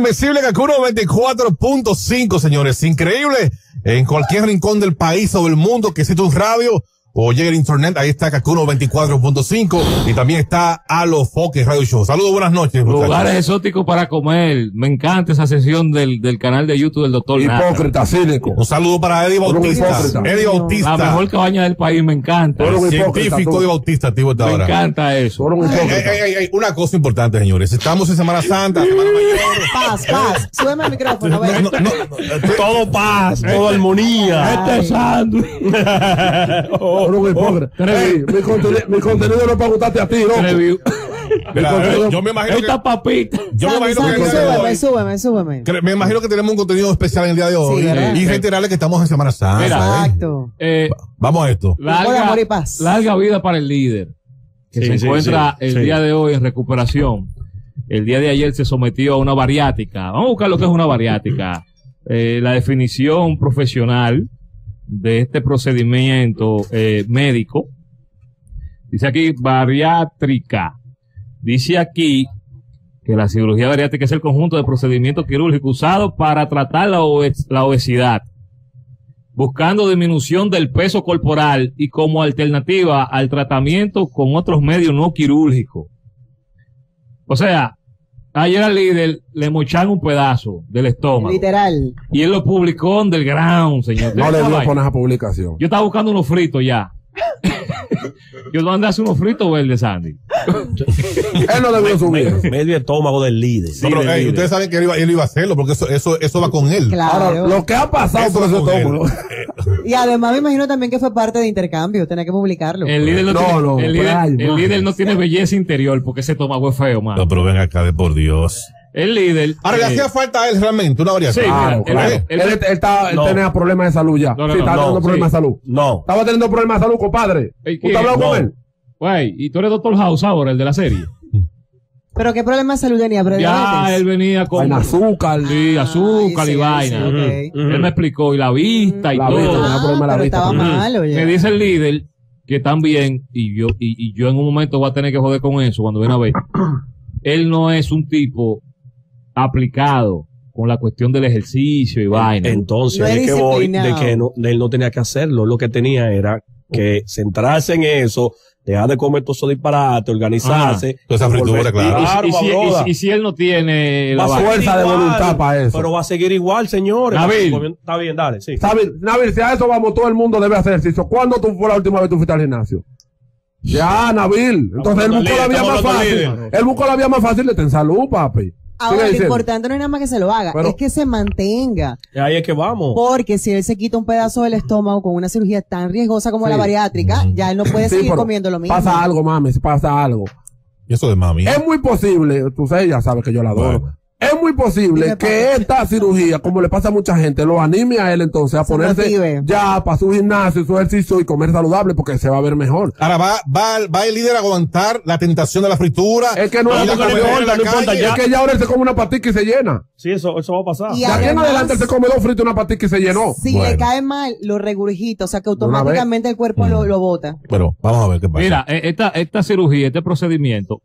Invencible Kaku 94.5, señores. Increíble. En cualquier rincón del país o del mundo que existe un radio o llegue el internet, ahí está Kaku 94.5 y también está Alo Foque Radio Show. Saludos, buenas noches. Lugares exóticos para comer. Me encanta esa sesión del canal de YouTube del doctor Hipócrita, cínico. Un saludo para Eddie Bautista. Eddie Bautista. La mejor cabaña del país, me encanta. Científico Eddie Bautista, tío, me ahora. encanta eso. Una cosa importante, señores. Estamos en Semana Santa, Semana Mayor. Paz. Súbeme el micrófono. Todo paz, todo armonía. Este sándwich. Mi contenido no es para gustarte a ti, ¿no? Yo me imagino esta papita. Yo me imagino que Súbeme. Me imagino que tenemos un contenido especial en el día de hoy. Sí, y reiterarle que estamos en Semana Santa. Exacto. Vamos a esto. Amor y paz. Larga vida para el líder. Que se encuentra el día de hoy en recuperación. El día de ayer se sometió a una bariátrica. Vamos a buscar lo que es una bariátrica. La definición profesional de este procedimiento médico. Dice aquí bariátrica. Dice aquí que la cirugía bariátrica es el conjunto de procedimientos quirúrgicos usados para tratar la obesidad, buscando disminución del peso corporal y como alternativa al tratamiento con otros medios no quirúrgicos. O sea, ayer al líder le mocharon un pedazo del estómago. Literal. Y él lo publicó underground, señor. No le dio poner esa publicación. Yo estaba buscando unos fritos ya. Yo mandé a hacer unos fritos verdes, Sandy. Él no debió subir. Medio estómago del líder. Sí, pero, ustedes saben que él iba a hacerlo porque eso va con él. Claro. Ahora, lo que ha pasado por ese estómago. Y además me imagino también que fue parte de intercambio, tenía que publicarlo. El líder el líder no tiene belleza interior porque ese estómago es feo, mano. No, pero ven acá, de por Dios. El líder. Ahora, ¿le hacía falta a él realmente una variación? Sí, claro. Él tenía problemas de salud ya. No, estaba teniendo problemas de salud. No. Estaba teniendo problemas de salud, compadre. ¿Usted ha hablado con él? Güey, y tú eres Doctor House ahora, el de la serie. ¿Pero qué problema de salud tenía? Ya, él venía con azúcar. Sí, azúcar y vaina. Sí, okay. Él me explicó, y la vista y todo. Pero estaba mal, oye. Me dice el líder que también, y yo en un momento voy a tener que joder con eso cuando viene a ver. Él no es un tipo aplicado con la cuestión del ejercicio y vaina. Entonces, no es que voy de que él no tenía que hacerlo. Lo que tenía era que centrarse en eso, dejar de comer todo eso disparate, organizarse. Toda esa fritura, claro. Y si él no tiene la fuerza de voluntad para eso. Pero va a seguir igual, señores. Nabil. Está bien, dale, sí. Nabil, si a eso vamos, todo el mundo debe hacer ejercicio. ¿Cuándo fue la última vez que tú fuiste al gimnasio? Ya, Nabil. Entonces él buscó la vía más fácil. Él buscó la vía más fácil de tener salud, papi. Ahora, lo importante no es nada más que se lo haga, es que se mantenga. Ahí es que vamos. Porque si él se quita un pedazo del estómago con una cirugía tan riesgosa como la bariátrica, ya él no puede seguir comiendo lo mismo. Pasa algo, mami, pasa algo. ¿Y eso de mami? Es muy posible, tú sabes, ya sabes que yo la adoro. Bueno. Es muy posible que esta cirugía, como le pasa a mucha gente, lo anime a él entonces a ponerse ya para su gimnasio, su ejercicio y comer saludable porque se va a ver mejor. Ahora va el líder a aguantar la tentación de la fritura. Es que no importa, ya. Es que ya ahora él se come una patica y se llena. Sí, eso va a pasar. Y de aquí en adelante él se come 2 fritos y una patica y se llenó. Si le cae mal, lo regurgita, o sea que automáticamente el cuerpo lo bota. Pero vamos a ver qué pasa. Mira, esta cirugía, este procedimiento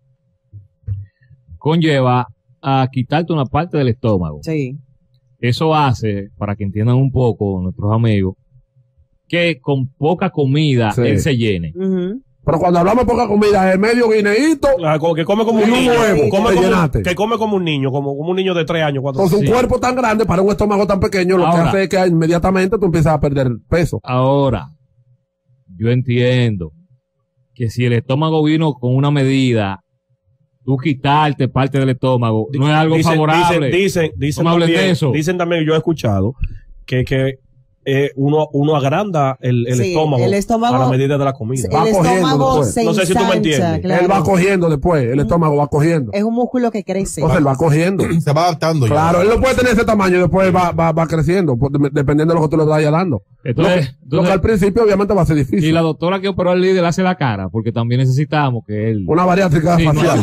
conlleva a quitarte una parte del estómago. Sí. Eso hace, para que entiendan un poco nuestros amigos, que con poca comida él se llene. Pero cuando hablamos de poca comida, es medio guineíto. Que come como un niño. Que come como un niño, como un niño de 3 años. Con un cuerpo tan grande para un estómago tan pequeño, lo que hace es que inmediatamente tú empiezas a perder peso. Ahora, yo entiendo que si el estómago vino con una medida, tú quitarte parte del estómago no es algo favorable. Dicen también, yo he escuchado que uno agranda el estómago a la medida de la comida. Va cogiendo después. No sé si tú me entiendes. Claro. Él va cogiendo después, el estómago va cogiendo. Es un músculo que crece. Entonces él va cogiendo. Se va adaptando. Claro, él no puede tener ese tamaño y después va creciendo, dependiendo de lo que tú le vayas dando. Entonces, lo que al principio obviamente va a ser difícil. Y la doctora que operó al líder hace la cara, porque también necesitamos que él... Una bariátrica facial.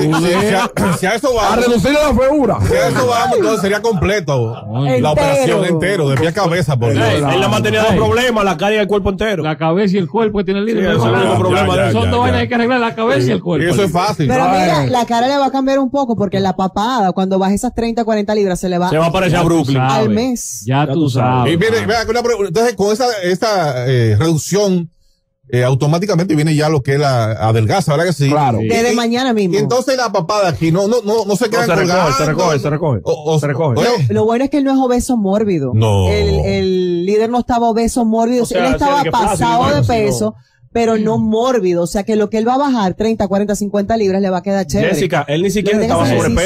Si a eso va. A reducir la figura. Si a eso vamos, entonces sería completo. La operación entero, de pie a cabeza. Por Él la mantenía dos problemas, la cara y el cuerpo entero. La cabeza y el cuerpo que tiene el líder. Sí, son dos vainas, hay que arreglar la cabeza y el cuerpo. Y eso es fácil. Pero mira, la cara le va a cambiar un poco, porque la papada, cuando baje esas 30, 40 libras, se va a parecer a Brooklyn. Al mes. Ya tú sabes. Y mire, entonces con esta reducción, automáticamente viene ya lo que es la adelgaza, ¿verdad que sí? Claro. Desde mañana mismo. Y entonces la papada aquí no se queda Se recoge. Lo bueno es que él no es obeso mórbido. No. El líder no estaba obeso mórbido, él estaba pasado de peso. Pero no mórbido, o sea que lo que él va a bajar, 30, 40, 50 libras, le va a quedar chévere. Jessica, él ni siquiera estaba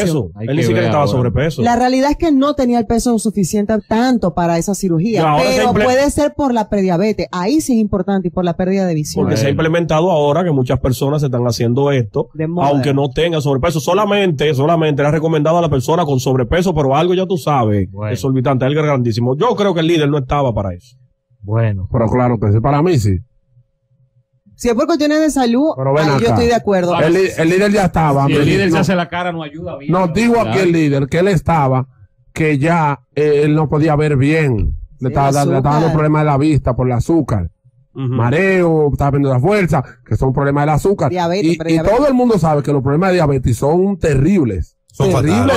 sobrepeso. La realidad es que no tenía el peso suficiente tanto para esa cirugía, pero puede ser por la prediabetes, ahí sí es importante, y por la pérdida de visión. Porque se ha implementado ahora que muchas personas están haciendo esto, aunque no tengan sobrepeso. Solamente era recomendado a la persona con sobrepeso, pero algo ya tú sabes, exorbitante, algo grandísimo. Yo creo que el líder no estaba para eso. Bueno. Pero claro que sí, para mí sí. Si es por cuestiones de salud, yo estoy de acuerdo. El líder ya estaba. Si el líder se hace la cara, no ayuda bien. No, digo aquí el líder, que él estaba, que ya él no podía ver bien. Le estaba dando problemas de la vista por el azúcar. Mareo, estaba perdiendo la fuerza, que son problemas del azúcar. Diabetes, y todo el mundo sabe que los problemas de diabetes son terribles. Son fatales.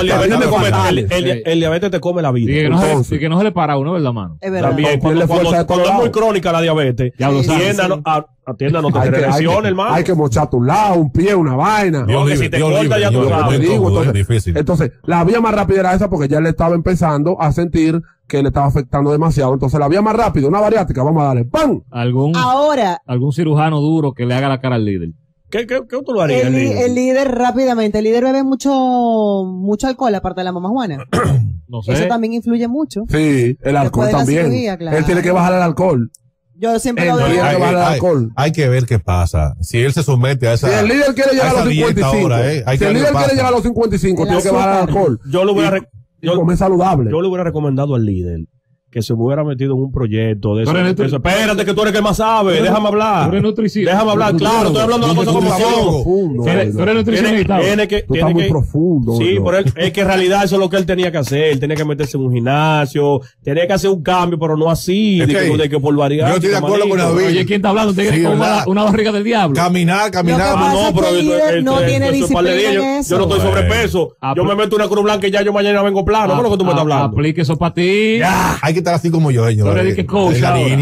El diabetes te come la vida. Y que no se le para a uno, ¿verdad, mano? Es verdad. También, cuando es muy crónica la diabetes, atiéndanos, te regresión, hermano. Hay que mochar a tu lado, un pie, una vaina. Si te corta ya tú sabes. Entonces, la vía más rápida era esa, porque ya le estaba empezando a sentir que le estaba afectando demasiado. Entonces, la vía más rápida, una bariátrica, vamos a darle ¡pam! Algún cirujano duro que le haga la cara al líder. ¿Qué tú lo harías? El líder rápidamente. El líder bebe mucho alcohol, aparte de la mamá Juana. No sé. Eso también influye mucho. Sí, el alcohol también. Cirugía, claro. Él tiene que bajar el alcohol. Yo siempre lo veo. Hay que ver qué pasa. Si él se somete a esa. Si el líder quiere llegar a los 55. Si el líder quiere llegar a los 55, tiene que bajar el alcohol. Comer saludable. Yo le hubiera recomendado al líder que se hubiera metido en un proyecto de eso. Espérate, que tú eres el que más sabe. Déjame hablar. Tú eres nutricionista. Déjame hablar. Claro, estoy hablando de las cosas como son. Tú eres nutricionista. Está muy profundo. Sí, pero es que en realidad eso es lo que él tenía que hacer. Él tenía que meterse en un gimnasio. Tenía que hacer un cambio, pero no así. De que por variar. Yo estoy de acuerdo con David. Oye, ¿quién está hablando? ¿Usted una barriga del diablo? Caminar. No, pero no tiene disciplina. Yo no estoy sobrepeso. Yo me meto una cruz blanca y ya yo mañana vengo plano. ¿Cómo es lo que tú me estás hablando? Aplique eso para ti. Hay que estar así como yo, señor. Tú eres que coach.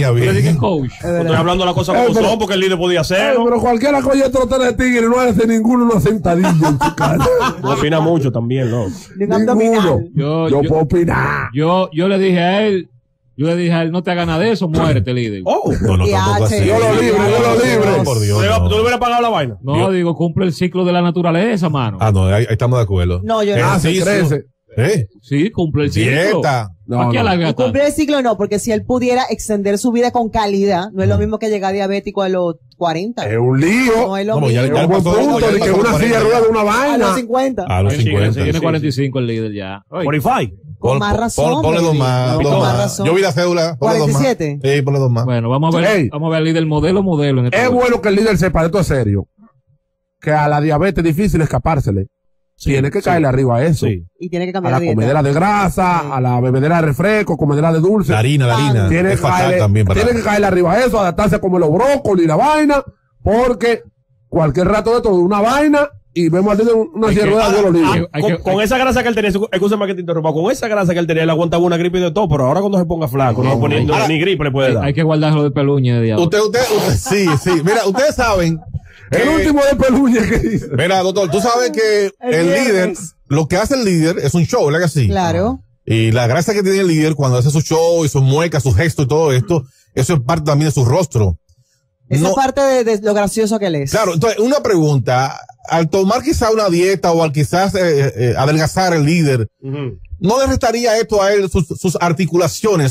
Estoy hablando de las cosas como son, porque el líder podía hacerlo. Pero cualquiera que oye trotar de tigre no hace ninguno una sentadilla en su casa. No opina mucho también, ¿no? Ninguno. Yo puedo opinar. Yo le dije a él, no te hagas nada de eso, muérete, líder. No, tampoco así. Yo lo libre. Por Dios. ¿Tú le hubieras pagado la vaina? No, digo, cumple el ciclo de la naturaleza, mano. No, ahí estamos de acuerdo. No, yo no. Se crece. Sí, cumple el ciclo. Dieta. Cumplir el ciclo no, porque si él pudiera extender su vida con calidad, no es lo mismo que llegar diabético a los 40. Es un lío. No es lo mismo. Es un buen punto de que una silla rueda de una vaina. A los 50. A los 50. Tiene 45 el líder ya. Fortify. Con más razón. Ponle dos más. Yo vi la cédula. 47. Sí, ponle dos más. Bueno, vamos a ver al líder modelo. Es bueno que el líder sepa, esto es serio, que a la diabetes es difícil escapársele. Tiene que caerle arriba a eso. Sí. Y tiene que cambiar a la comedera de grasa, a la bebedera de refresco, comedera de dulce. La harina. Tiene que caerle arriba a eso, adaptarse a comer los brócolis y la vaina, porque cualquier rato de todo, una vaina, y vemos al una silla de ruedas de los libros. Con esa grasa que él tenía, escúchame que te interrumpa, con esa grasa que él tenía, él aguantaba una gripe y de todo, pero ahora cuando se ponga flaco, no poniendo ni gripe le puede dar. Hay que guardarlo de peluña de diablo. Usted, sí. Mira, ustedes saben. El último de peluña que dice. Mira, doctor, tú sabes que el líder, lo que hace el líder es un show, ¿verdad que sí? Claro. Y la gracia que tiene el líder cuando hace su show y sus muecas, sus gestos y todo esto, eso es parte también de su rostro. Eso es parte de lo gracioso que él es. Claro, entonces, una pregunta. Al tomar quizá una dieta o al quizás adelgazar el líder, ¿no le restaría esto a él sus articulaciones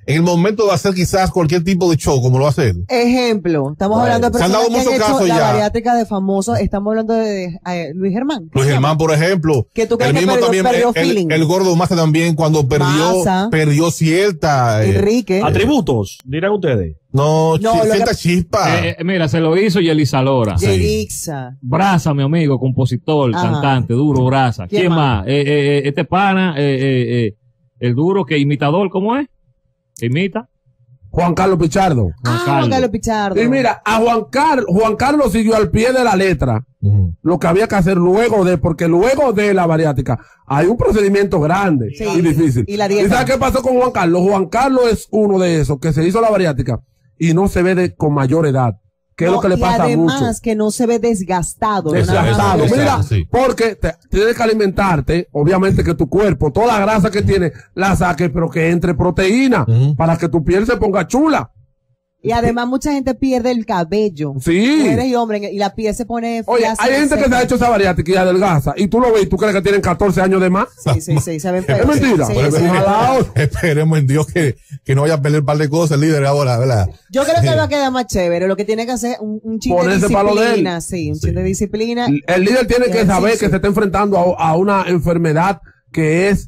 en el momento de hacer quizás cualquier tipo de show, como lo hace él. Ejemplo, estamos hablando de personas que han hecho la bariátrica de famosos, estamos hablando de Luis Germán. Luis Germán, por ejemplo. Que tú crees el mismo que perdió feeling. El gordo Massa también, cuando perdió cierta... Enrique. Atributos, dirán ustedes. No, cierta chispa. Mira, se lo hizo Yelixa Lora. Yelixa. Brasa, mi amigo, compositor, cantante, duro, Brasa. ¿Quién más? Este pana, el duro que imitador, ¿cómo es? ¿Que imita? Juan Carlos Pichardo. Juan Carlos Pichardo. Y mira, a Juan Carlos siguió al pie de la letra lo que había que hacer porque luego de la bariátrica hay un procedimiento grande y difícil. ¿Y sabes qué pasó con Juan Carlos? Juan Carlos es uno de esos que se hizo la bariátrica y no se ve con mayor edad. ¿Qué es lo que le pasa mucho? Además que no se ve desgastado. Mira, porque tienes que alimentarte, obviamente que tu cuerpo, toda la grasa que tiene, la saque, pero que entre proteína para que tu piel se ponga chula. Y además mucha gente pierde el cabello. Sí. Mujeres y hombres, y la piel se pone... Oye, hay gente que se ha hecho esa bariátrica y adelgaza, y tú lo ves y tú crees que tienen 14 años de más. Sí, se ven feos. Es mentira. Esperemos en Dios que no vaya a perder un par de cosas el líder ahora, ¿verdad? Yo creo que va a quedar más chévere. Lo que tiene que hacer un chin de disciplina. Sí, un chin de disciplina. El líder tiene que saber que se está enfrentando a una enfermedad que es...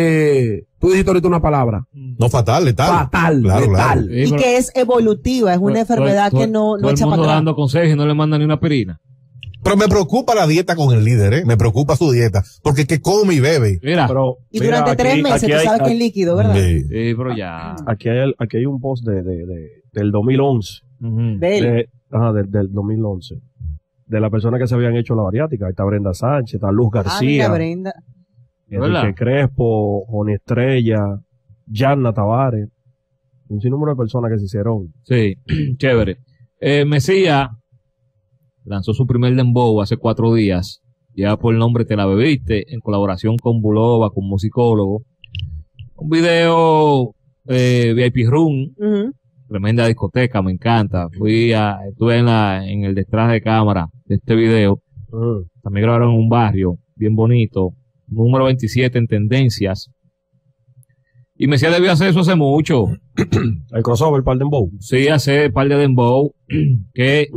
tú dijiste ahorita una palabra. No fatal, letal. Fatal, claro, letal. Claro. Y que es evolutiva, es una enfermedad que no echa para atrás. Todo el mundo dando consejos y no le mandan ni una aspirina. Pero me preocupa la dieta con el líder, me preocupa su dieta, porque que come y bebe. Mira, y durante 3 meses, tú sabes que es líquido, ¿verdad? Sí, pero ya. Aquí hay un post del 2011. Del 2011. De la persona que se habían hecho la bariátrica. Ahí está Brenda Sánchez, está Luz García. Brenda. Enrique Crespo, Joni Estrella, Yanna Tavares, un sinnúmero de personas que se hicieron. Sí, chévere. Mesías lanzó su primer dembow hace 4 días, ya por el nombre Te la bebiste, en colaboración con Bulova, con musicólogo. Un video VIP Room, tremenda discoteca, me encanta. Estuve en el detrás de cámara de este video. También grabaron en un barrio bien bonito. Número 27 en tendencias. Y Mesías debió hacer eso hace mucho. El crossover, el par de dembow. Sí, hace el par de dembow. Que,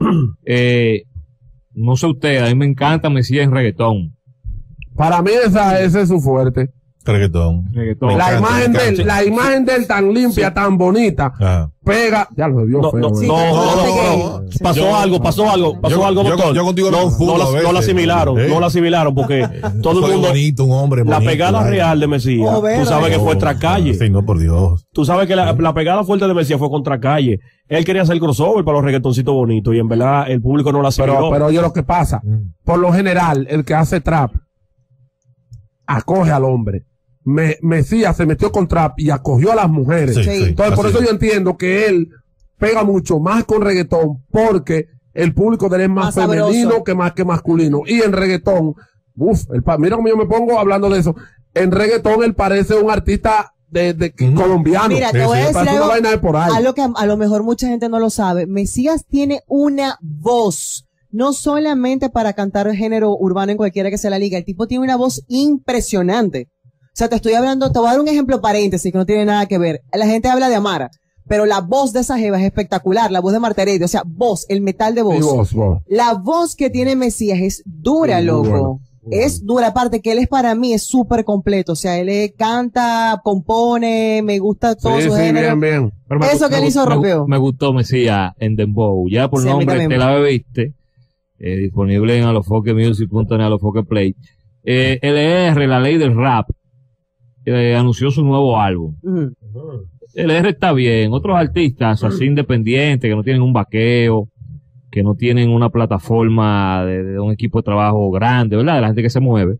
no sé usted, a mí me encanta Mesías en reggaetón. Para mí ese es su fuerte. Reggaetón. La imagen de él tan limpia, tan bonita, pega. Ya lo vio feo. No. Pasó algo, doctor. Yo contigo no la asimilaron porque todo el mundo. Bonito, un hombre bonito, la pegada real de Mesías, tú sabes que fue contra Calle. Sí, no, por Dios. Tú sabes que la pegada fuerte de Mesías fue contra Calle. Él quería hacer crossover para los reggaetoncitos bonitos y en verdad el público no la asimiló. Pero oye lo que pasa. Por lo general, el que hace trap acoge al hombre. Mesías se metió con trap y acogió a las mujeres. Sí. Entonces, por eso yo entiendo que él pega mucho más con reggaetón, porque el público de él es más femenino sabroso que masculino. Y en reggaetón, mira cómo yo me pongo hablando de eso. En reggaetón él parece un artista de colombiano. Mira, te voy a decir algo que a lo mejor mucha gente no lo sabe. Mesías tiene una voz, no solamente para cantar el género urbano en cualquiera que sea la liga. El tipo tiene una voz impresionante. O sea, te voy a dar un ejemplo paréntesis que no tiene nada que ver. La gente habla de Amara, pero la voz de esa jeva es espectacular, la voz de Marta Heredia, o sea, el metal de voz. La voz que tiene Mesías es dura, loco. Es dura, aparte que él para mí es súper completo, o sea, él canta, compone, me gusta todo su género. Bien. Eso que él hizo rompió. Me gustó Mesías en Dembow, ya por nombre Te la bebiste, disponible en alofoquemusic.net, Alofoque Play. LR, la ley del rap, anunció su nuevo álbum. LR está bien. Otros artistas así independientes que no tienen un vaqueo, que no tienen una plataforma de un equipo de trabajo grande, ¿verdad? De la gente que se mueve.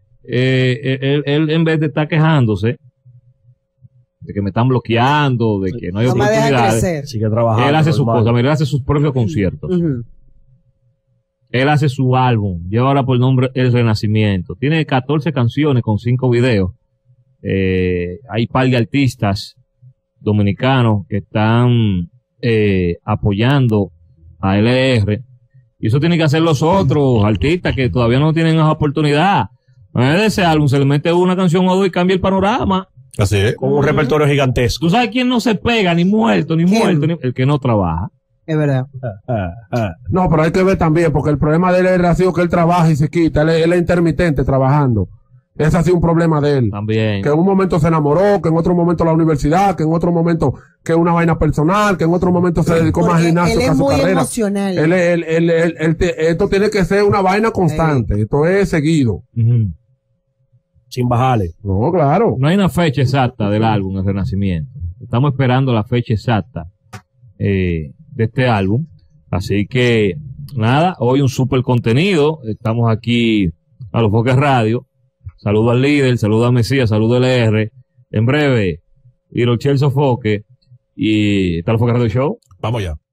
Él en vez de estar quejándose de que me están bloqueando, de que no hay oportunidades, sigue trabajando. Él hace sus cosas, él hace sus propios conciertos. Él hace su álbum, lleva ahora por nombre El Renacimiento. Tiene 14 canciones con 5 videos. Hay par de artistas dominicanos que están apoyando a LR, y eso tienen que hacer los otros artistas que todavía no tienen esa oportunidad. A ese álbum se le mete una canción o dos y cambia el panorama. Así es. Con un repertorio gigantesco. ¿Tú sabes quién no se pega, ni muerto, ni muerto? El que no trabaja. Es verdad. No, pero hay que ver también, porque el problema de él es así que él trabaja y se quita. Él es intermitente trabajando. Ese ha sido un problema de él. También. Que en un momento se enamoró, que en otro momento la universidad, que en otro momento que una vaina personal, que en otro momento se dedicó más al gimnasio que a su carrera. Él es muy emocional. Esto tiene que ser una vaina constante. Esto es seguido. Sin bajarle. No, claro. No hay una fecha exacta del álbum, El Renacimiento. Estamos esperando la fecha exacta de este álbum. Así que, nada, hoy un super contenido. Estamos aquí a Los Foques Radio. Saludo al líder, saludo a Mesías, saludo al LR. En breve, Irochel Sofoque y está Los Foques Radio Show. Vamos ya.